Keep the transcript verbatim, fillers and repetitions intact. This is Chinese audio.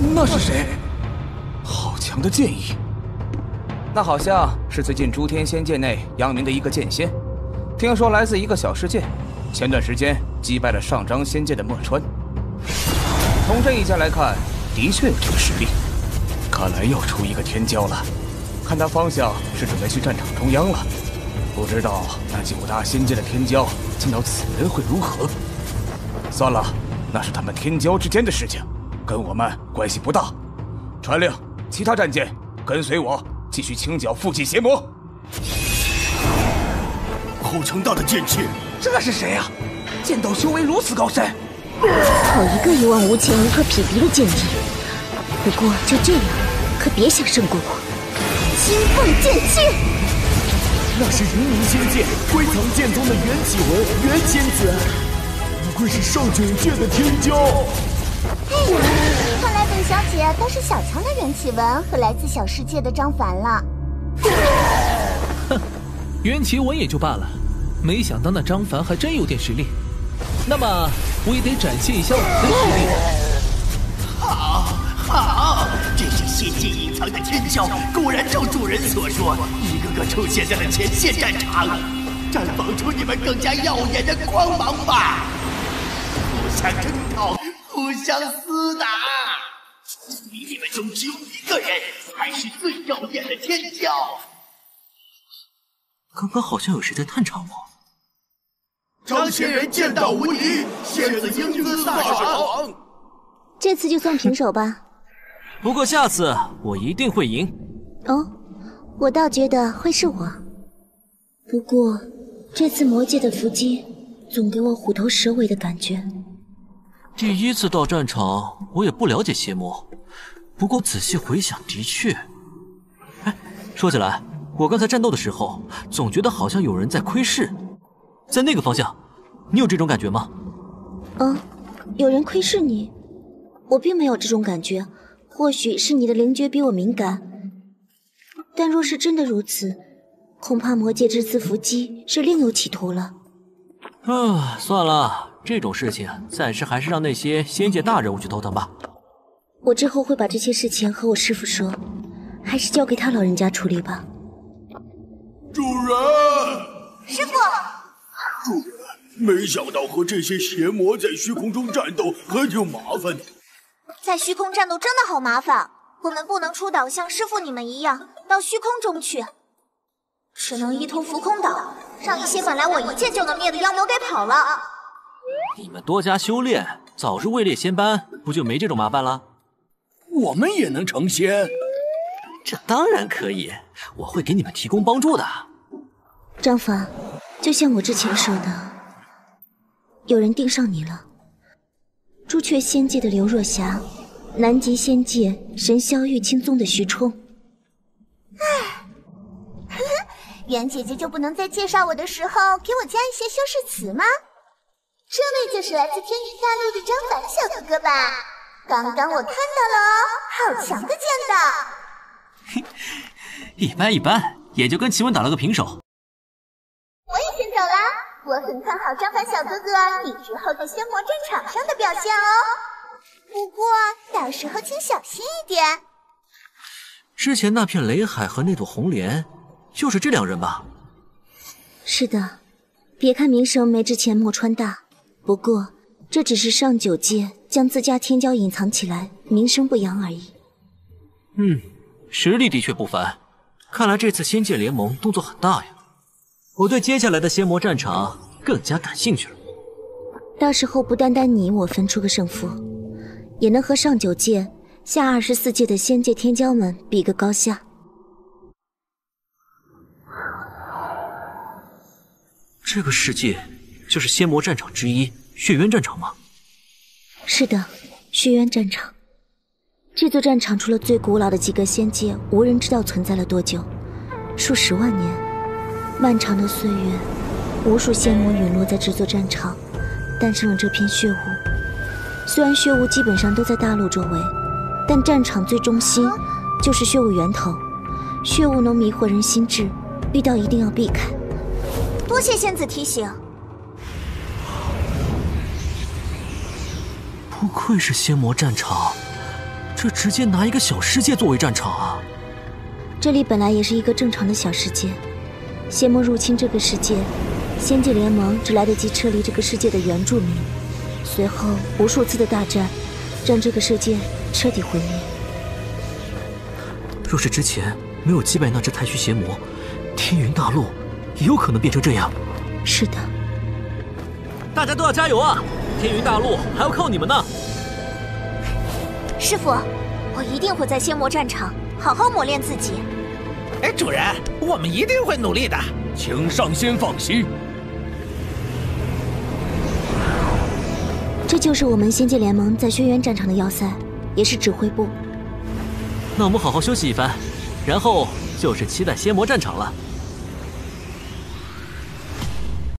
那是谁？好强的剑意！ 那好像是最近诸天仙界内扬名的一个剑仙，听说来自一个小世界，前段时间击败了上章仙界的墨川。从这一剑来看，的确有这个实力。看来又出一个天骄了，看他方向是准备去战场中央了。不知道那九大仙界的天骄见到此人会如何？算了，那是他们天骄之间的事情，跟我们关系不大。传令，其他战舰跟随我，继续清剿附近邪魔。 好强大的剑气！ 这是谁啊？剑道修为如此高深！ 好一个一往无前、无可匹敌的剑意！不过就这样，可别想胜过我。金凤剑气！ 那是云冥仙界归藏剑宗的元启文元仙子，不愧是上九界的天骄。 哎呀，看来本小姐倒是小瞧了元启文和来自小世界的张凡了。 哼，元启文也就罢了，没想到那张凡还真有点实力。那么我也得展现一下我的实力。 好，好，这些仙界隐藏的天骄，果然照主人所说，一个个出现在了前线战场，绽放出你们更加耀眼的光芒吧！互相征讨，互相厮打，比你们中只有一个人才是最耀眼的天骄。 刚刚好像有谁在探查我。 张仙人剑道无敌，仙子英姿飒爽。 这次就算平手吧。 不过下次我一定会赢。 哦，我倒觉得会是我。不过这次魔界的伏击总给我虎头蛇尾的感觉。 第一次到战场，我也不了解邪魔，不过仔细回想，的确……哎，说起来，我刚才战斗的时候，总觉得好像有人在窥视。在那个方向，你有这种感觉吗？ 嗯，有人窥视你？我并没有这种感觉，或许是你的灵觉比我敏感。但若是真的如此，恐怕魔界这次伏击是另有企图了。 啊，算了，这种事情暂时还是让那些仙界大人物去头疼吧。 我之后会把这些事情和我师父说，还是交给他老人家处理吧。 主人， 师父。 主人，没想到和这些邪魔在虚空中战斗很有麻烦。 在虚空战斗真的好麻烦，我们不能出岛像师父你们一样到虚空中去，只能依托浮空岛，让一些本来我一剑就能灭的妖魔给跑了。 你们多加修炼，早日位列仙班，不就没这种麻烦了？ 我们也能成仙？ 这当然可以，我会给你们提供帮助的。 张凡，就像我之前说的，有人盯上你了。朱雀仙界的刘若霞，南极仙界神霄玉清宗的徐冲。 唉，呵呵，袁姐姐就不能在介绍我的时候给我加一些修饰词吗？这位就是来自天云大陆的张凡小哥哥吧？刚刚我看到了哦，好强的剑道！ 一般一般，也就跟奇文打了个平手。 我也先走啦，我很看好张凡小哥哥你之后在仙魔战场上的表现哦。不过到时候请小心一点。 之前那片雷海和那朵红莲，就是这两人吧？ 是的，别看名声没之前墨川大，不过这只是上九界将自家天骄隐藏起来，名声不扬而已。 嗯，实力的确不凡，看来这次仙界联盟动作很大呀。我对接下来的仙魔战场更加感兴趣了。 到时候不单单你我分出个胜负，也能和上九界、下二十四界的仙界天骄们比个高下。 这个世界就是仙魔战场之一血渊战场吗？ 是的，血渊战场。这座战场除了最古老的几个仙界，无人知道存在了多久，数十万年。漫长的岁月，无数仙魔陨落在这座战场，诞生了这片血雾。虽然血雾基本上都在大陆周围，但战场最中心就是血雾源头。血雾能迷惑人心智，遇到一定要避开。 多谢仙子提醒。 不愧是仙魔战场，这这直接拿一个小世界作为战场啊！ 这里本来也是一个正常的小世界，邪魔入侵这个世界，仙界联盟只来得及撤离这个世界的原住民，随后无数次的大战，让这个世界彻底毁灭。 若是之前没有击败那只太虚邪魔，天云大陆也有可能变成这样。 是的， 大家都要加油啊！天云大陆还要靠你们呢。 师傅，我一定会在仙魔战场好好磨练自己。 哎，主人，我们一定会努力的， 请上仙放心。 这就是我们仙界联盟在轩辕战场的要塞，也是指挥部。 那我们好好休息一番，然后就是期待仙魔战场了。